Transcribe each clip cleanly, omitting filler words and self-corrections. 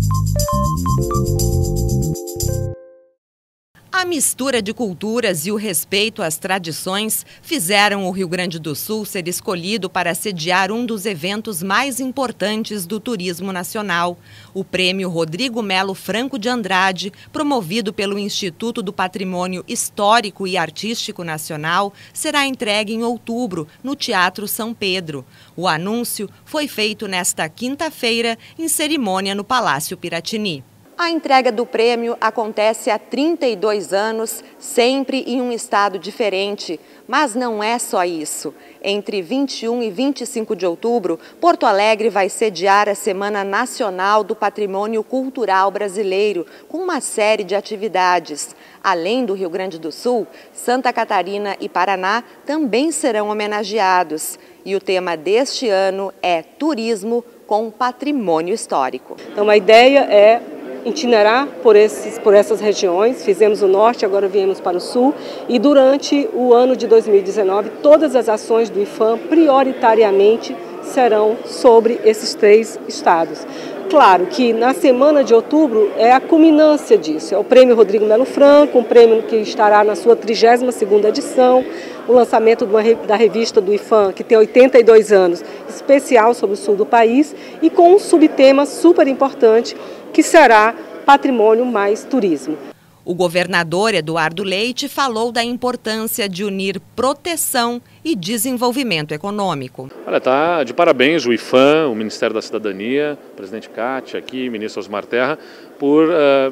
A mistura de culturas e o respeito às tradições fizeram o Rio Grande do Sul ser escolhido para sediar um dos eventos mais importantes do turismo nacional. O Prêmio Rodrigo Melo Franco de Andrade, promovido pelo Instituto do Patrimônio Histórico e Artístico Nacional, será entregue em outubro, no Teatro São Pedro. O anúncio foi feito nesta quinta-feira, em cerimônia no Palácio Piratini. A entrega do prêmio acontece há 32 anos, sempre em um estado diferente. Mas não é só isso. Entre 21 e 25 de outubro, Porto Alegre vai sediar a Semana Nacional do Patrimônio Cultural Brasileiro, com uma série de atividades. Além do Rio Grande do Sul, Santa Catarina e Paraná também serão homenageados. E o tema deste ano é Turismo com Patrimônio Histórico. Então a ideia é itinerar por essas regiões, fizemos o norte, agora viemos para o sul, e durante o ano de 2019, todas as ações do IPHAN prioritariamente serão sobre esses 3 estados. Claro que na semana de outubro é a culminância disso, é o Prêmio Rodrigo Melo Franco, um prêmio que estará na sua 32ª edição, o lançamento da revista do IPHAN, que tem 82 anos, especial sobre o sul do país, e com um subtema super importante, que será Patrimônio mais Turismo. O governador Eduardo Leite falou da importância de unir proteção e desenvolvimento econômico. Olha, tá de parabéns o IPHAN, o Ministério da Cidadania, o presidente Cátia, aqui, ministro Osmar Terra, por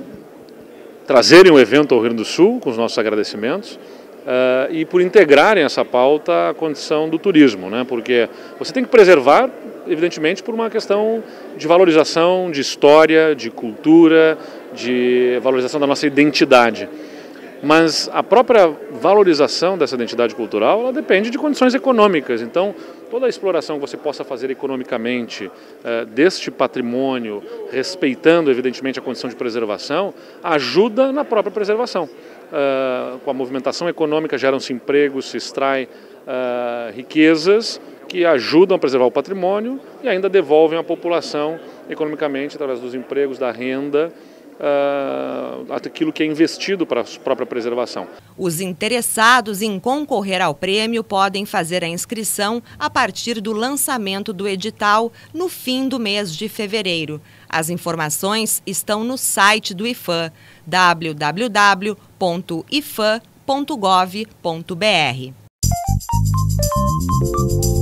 trazerem o evento ao Rio Grande do Sul, com os nossos agradecimentos, e por integrarem essa pauta à condição do turismo, né? Porque você tem que preservar, evidentemente, por uma questão de valorização, de história, de cultura, de valorização da nossa identidade. Mas a própria valorização dessa identidade cultural, ela depende de condições econômicas. Então, toda a exploração que você possa fazer economicamente deste patrimônio, respeitando, evidentemente, a condição de preservação, ajuda na própria preservação. Com a movimentação econômica geram-se empregos, se extrai riquezas que ajudam a preservar o patrimônio e ainda devolvem à população economicamente, através dos empregos, da renda, aquilo que é investido para a própria preservação. Os interessados em concorrer ao prêmio podem fazer a inscrição a partir do lançamento do edital no fim do mês de fevereiro. As informações estão no site do IPHAN, www.iphan.gov.br.